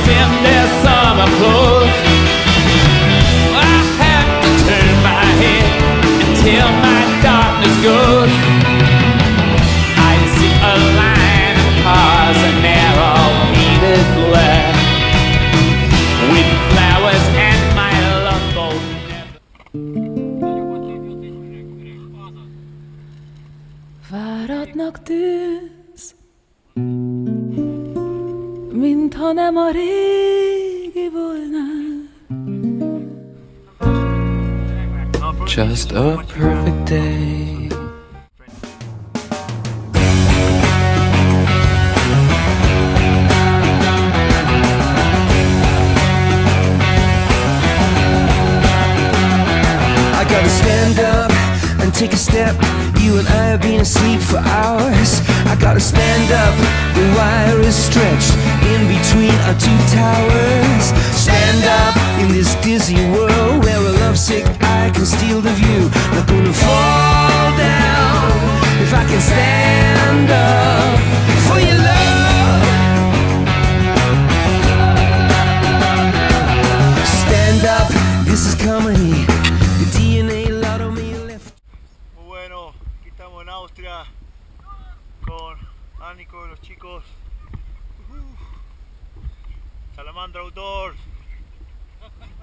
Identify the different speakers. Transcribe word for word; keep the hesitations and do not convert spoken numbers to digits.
Speaker 1: in their summer clothes. I have to turn my head until my darkness goes. I see a line of cars, a narrow painted black, with flowers and my love boat never.
Speaker 2: Váratnak tűz, mintha nem a régi volna.
Speaker 3: Just a perfect day.
Speaker 4: I gotta stand up and take a step. You and I have been asleep for hours. I gotta stand up, the wire is stretched in between our two towers. Stand up in this dizzy world where a lovesick eye can steal the view. Not gonna fall down if I can stand up for your love. Stand up, this is comedy. The D N A lotto me left.
Speaker 5: Muy bueno, aquí estamos en Austria con Ánico y los chicos. Salamandra Outdoors.